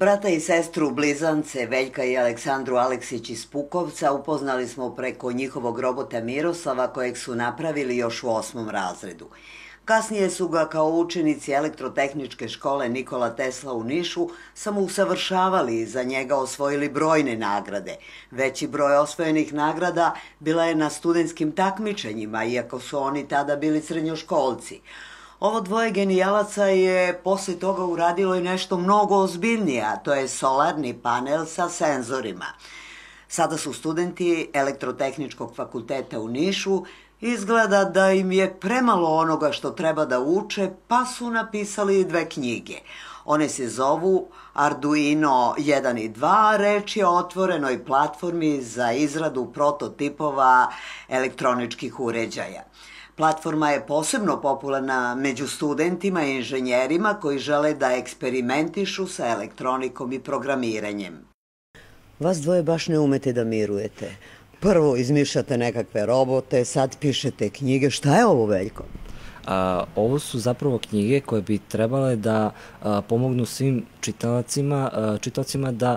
Brata i sestru blizance Veljka i Aleksandru Aleksić iz Pukovca upoznali smo preko njihovog robota Miroslava kojeg su napravili još u 8. razredu. Kasnije su ga kao učenici elektrotehničke škole Nikola Tesla u Nišu samousavršavali i za njega osvojili brojne nagrade. Veći broj osvojenih nagrada bila je na studentskim takmičenjima, iako su oni tada bili srednjoškolci. Ovo dvoje genijalaca je posle toga uradilo i nešto mnogo ozbiljnije, a to je solarni panel sa senzorima. Sada su studenti Elektrotehničkog fakulteta u Nišu. Izgleda da im je premalo onoga što treba da uče, pa su napisali 2 knjige. One se zovu Arduino 1 i 2, reč je o otvorenoj platformi za izradu prototipova elektroničkih uređaja. Platforma je posebno popularna među studentima i inženjerima koji žele da eksperimentišu sa elektronikom i programiranjem. Vas dvoje baš ne umete da mirujete. Prvo izmišljate nekakve robote, sad pišete knjige. Šta je ovo, Veljko? Ovo su zapravo knjige koje bi trebale da pomognu svim čitaocima da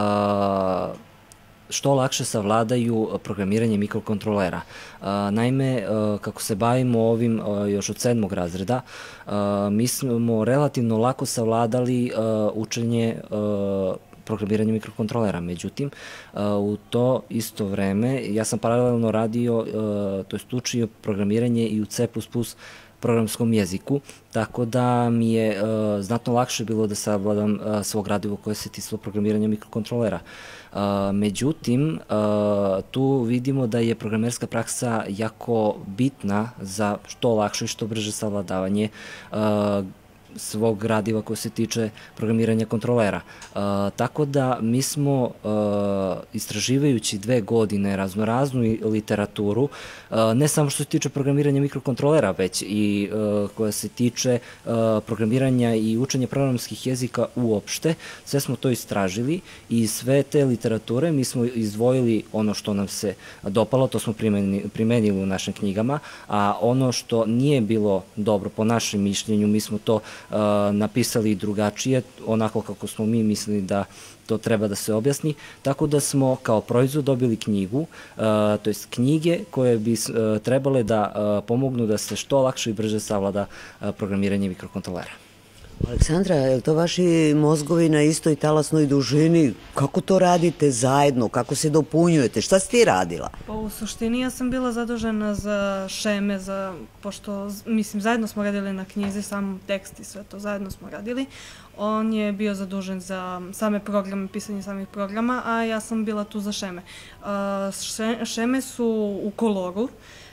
što lakše savladaju programiranje mikrokontrolera. Naime, kako se bavimo ovim još od 7. razreda, mi smo relativno lako savladali učenje programiranje mikrokontrolera. Međutim, u to isto vreme ja sam paralelno radio, to jest učio programiranje i u C++ programskom jeziku, tako da mi je znatno lakše bilo da savladam svog gradivo koje se ticalo programiranja mikrokontrolera. Međutim, tu vidimo da je programerska praksa jako bitna za što lakše i što brže savladavanje svog gradiva koje se tiče programiranja kontrolera. Tako da mi smo, istraživajući 2 godine raznoraznu literaturu, ne samo što se tiče programiranja mikrokontrolera, već i koja se tiče programiranja i učenja programskih jezika uopšte, sve smo to istražili i sve te literature mi smo izdvojili ono što nam se dopalo, to smo primenili u našim knjigama, a ono što nije bilo dobro po našem mišljenju, mi smo to napisali drugačije, onako kako smo mi mislili da to treba da se objasni, tako da smo kao proizvod dobili knjigu, to jest knjige koje bi trebale da pomognu da se što lakše i brže savlada programiranje mikrokontrolera. Aleksandra, je li to vaši mozgovi na istoj talasnoj dužini? Kako to radite zajedno? Kako se dopunjujete? Šta si ti radila? Pa u suštini ja sam bila zadužena za šeme, pošto, mislim, zajedno smo radili na knjizi, sam tekst i sve to zajedno smo radili. On je bio zadužen za same programe, pisanje samih programa, a ja sam bila tu za šeme. Šeme su u koloru,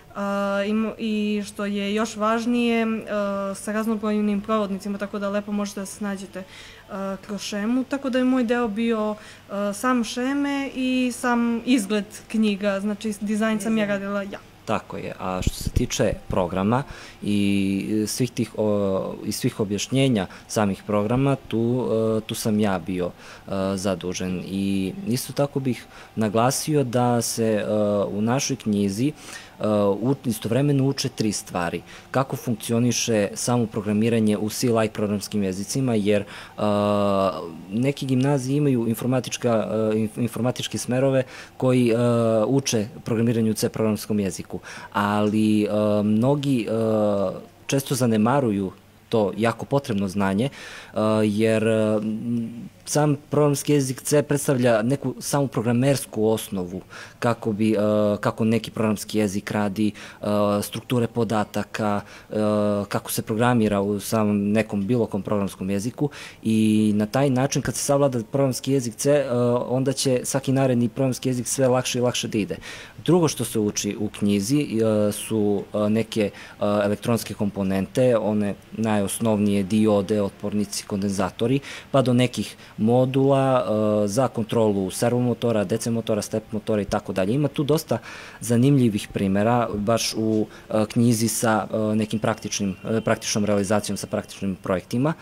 i što je još važnije sa raznobrojnim provodnicima, tako da lepo možete da se snađete kroz šemu, tako da je moj deo bio sam šeme i sam izgled knjiga, znači dizajn sam ja radila ja. Tako je, a što se tiče programa i svih objašnjenja samih programa, tu sam ja bio zadužen. I isto tako bih naglasio da se u našoj knjizi istovremeno uče 3 stvari. Kako funkcioniše samo programiranje u C-like programskim jezicima, jer neki gimnaziji imaju informatičke smerove koji uče programiranje u C programskom jeziku, ali mnogi često zanemaruju to jako potrebno znanje, jer sam programski jezik C predstavlja neku samu programersku osnovu kako neki programski jezik radi, strukture podataka, kako se programira u samom nekom bilo kom programskom jeziku i na taj način kad se savlada programski jezik C, onda će svaki naredni programski jezik sve lakše i lakše da ide. Drugo što se uči u knjizi su neke elektronske komponente, one najosnovnije diode, otpornici, kondenzatori, pa do nekih modula za kontrolu servomotora, DC motora, step motora i tako dalje. Ima tu dosta zanimljivih primjera, baš u knjizi sa nekim praktičnom realizacijom, sa praktičnim projektima.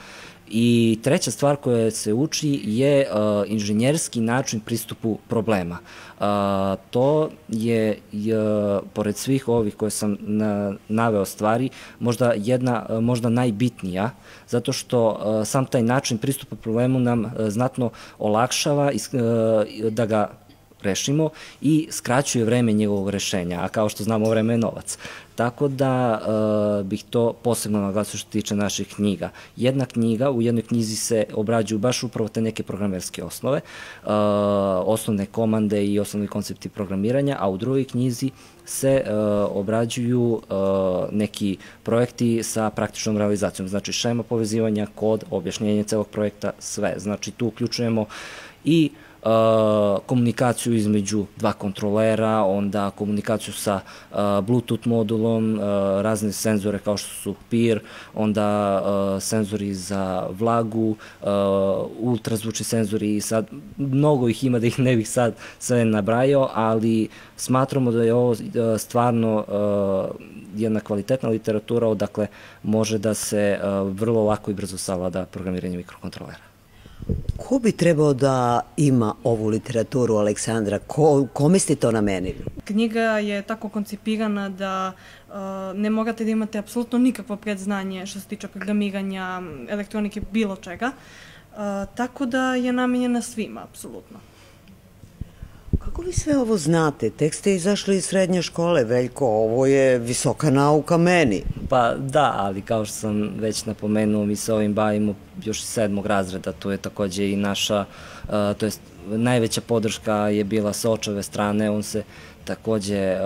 I treća stvar koja se uči je inženjerski način pristupu problema. To je, pored svih ovih koje sam naveo stvari, možda najbitnija, zato što sam taj način pristupa problemu nam znatno olakšava da ga rešimo i skraćuje vreme njegovog rešenja, a kao što znamo vreme je novac. Tako da bih to posebno naglasio što tiče naših knjiga. U jednoj knjizi se obrađuju baš upravo te neke programerske osnove, osnovne komande i osnovni koncepti programiranja, a u drugoj knjizi se obrađuju neki projekti sa praktičnom realizacijom, znači šema povezivanja, kod, objašnjenje celog projekta, sve. Znači tu uključujemo i komunikaciju između dva kontrolera, onda komunikaciju sa Bluetooth modulom, razne senzore kao što su PIR, onda senzori za vlagu, ultrazvučni senzori i sad mnogo ih ima da ih ne bih sad sve nabrajao, ali smatramo da je ovo stvarno jedna kvalitetna literatura odakle može da se vrlo lako i brzo savlada programiranje mikrokontrolera. Ko bi trebao da ima ovu literaturu, Aleksandra? Kome ste to namenili? Knjiga je tako koncipirana da ne morate da imate apsolutno nikakvo predznanje što se tiče programiranja, elektronike, bilo čega, tako da je namenjena svima, apsolutno. Kako vi sve ovo znate? Tek ste izašli iz srednje škole, Veljko, ovo je visoka nauka meni. Pa da, ali kao što sam već napomenuo, mi se ovim bavimo još iz 7. razreda, to je takođe i naša, to jest najveća podrška je bila sa očeve strane, on se takođe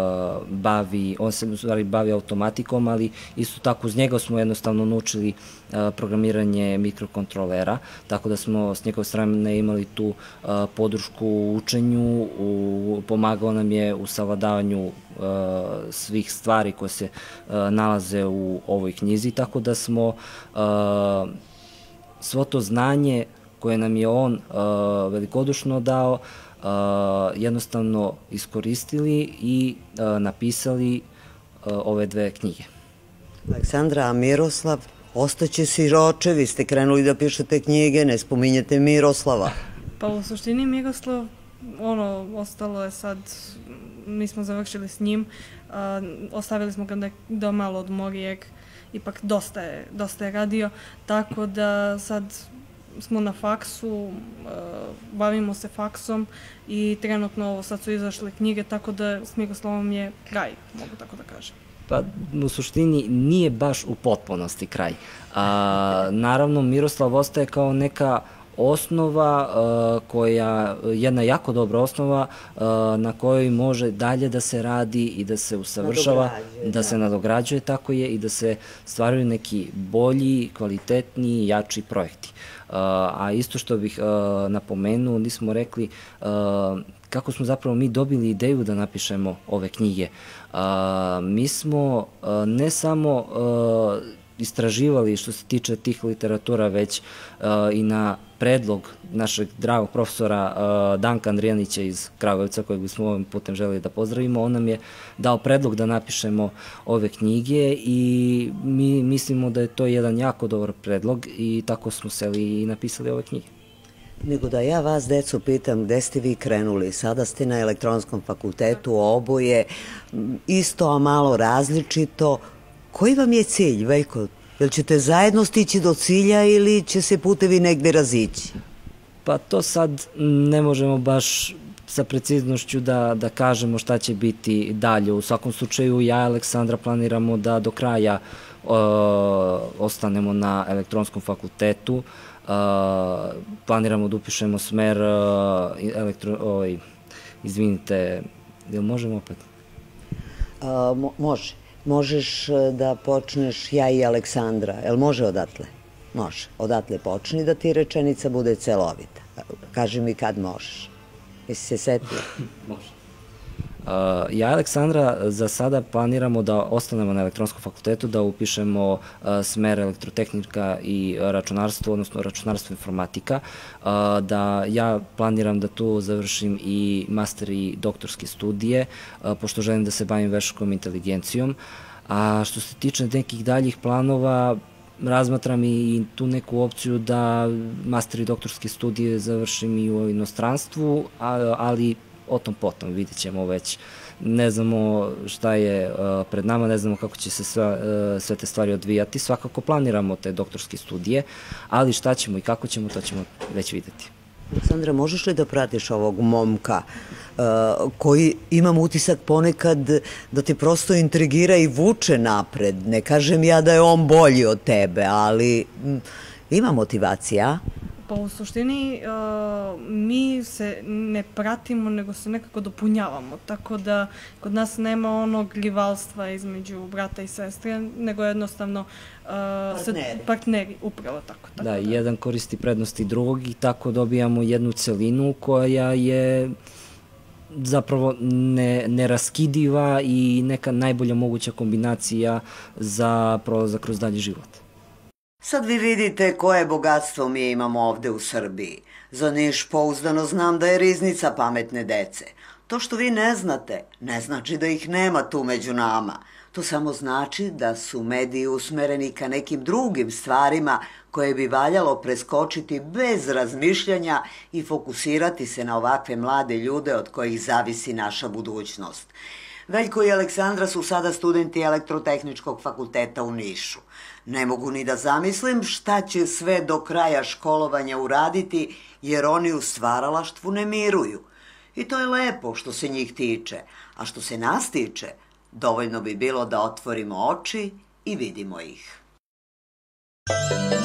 bavi automatikom, ali isto tako uz njega smo jednostavno naučili programiranje mikrokontrolera, tako da smo s njegove strane imali tu podršku u učenju, pomagao nam je u savladavanju svih stvari koje se nalaze u ovoj knjizi, tako da smo svo to znanje koje nam je on velikodušno dao jednostavno iskoristili i napisali ove dve knjige. Aleksandra, a Miroslav, ostaće siroče, vi ste krenuli da pišete knjige, ne spominjete Miroslava. Pa u suštini Miroslav, ostalo je sad, mi smo završili s njim, ostavili smo ga da malo odmori, jer ipak dosta je radio, tako da sad smo na faksu, bavimo se faksom i trenutno sad su izašle knjige, tako da s Miroslavom je kraj, mogu tako da kažem. Pa u suštini nije baš u potpunosti kraj. Naravno, Miroslav ostaje kao neka osnova jedna jako dobra osnova na kojoj može dalje da se radi i da se usavršava, da se nadograđuje, tako je, i da se stvaraju neki bolji, kvalitetniji, jači projekti. A isto što bih napomenuo, nismo rekli kako smo zapravo mi dobili ideju da napišemo ove knjige. Mi smo ne samo istraživali što se tiče tih literatura, već i na predlog našeg dragog profesora Danka Andrijanića iz Kragujevca, kojeg bismo ovim putem želeli da pozdravimo. On nam je dao predlog da napišemo ove knjige i mi mislimo da je to jedan jako dobar predlog i tako smo seli i napisali ove knjige. Nego da ja vas, deco, pitam, gde ste vi krenuli? Sada ste na Elektronskom fakultetu, oboje, isto, a malo različito. Koji vam je cilj, Veljko? Jel ćete zajedno stići do cilja ili će se putevi negde razići? Pa to sad ne možemo baš sa preciznošću da kažemo šta će biti dalje. U svakom slučaju ja i Aleksandra planiramo da do kraja ostanemo na Elektronskom fakultetu. Planiramo da upišemo smer izvinite, jel možemo opet? Može. Možeš da počneš ja i Aleksandra. Jel može odatle? Može. Odatle počni da ti rečenica bude celovita. Kaži mi kad možeš. Jesi se setio? Može. Ja i Aleksandra za sada planiramo da ostanemo na Elektronskom fakultetu, da upišemo smer elektrotehnika i računarstvo, odnosno računarstvo informatika, da ja planiram da tu završim i master i doktorske studije, pošto želim da se bavim veštačkom inteligencijom, a što se tiče nekih daljih planova, razmatram i tu neku opciju da master i doktorske studije završim i u inostranstvu, ali o tom potom, vidjet ćemo već. Ne znamo šta je pred nama, ne znamo kako će se sve te stvari odvijati. Svakako planiramo te doktorske studije, ali šta ćemo i kako ćemo, to ćemo već videti. Aleksandra, možeš li da pratiš ovog momka koji, imam utisak ponekad, da te prosto intrigira i vuče napred? Ne kažem ja da je on bolji od tebe, ali ima motivacija. Pa u suštini mi se ne pratimo, nego se nekako dopunjavamo, tako da kod nas nema onog rivalstva između brata i sestre, nego jednostavno partneri, upravo tako. Da, jedan koristi prednosti drugog i tako dobijamo jednu celinu koja je zapravo neraskidiva i neka najbolja moguća kombinacija za prolazak kroz dalji život. Sad vi vidite koje bogatstvo mi imamo ovde u Srbiji. Za Niš pouzdano znam da je riznica pametne dece. To što vi ne znate, ne znači da ih nema tu među nama. To samo znači da su mediji usmereni ka nekim drugim stvarima koje bi valjalo preskočiti bez razmišljanja i fokusirati se na ovakve mlade ljude od kojih zavisi naša budućnost. Veljko i Aleksandra su sada studenti Elektrotehničkog fakulteta u Nišu. Ne mogu ni da zamislim šta će sve do kraja školovanja uraditi, jer oni u stvaralaštvu ne miruju. I to je lepo što se njih tiče, a što se nas tiče, dovoljno bi bilo da otvorimo oči i vidimo ih.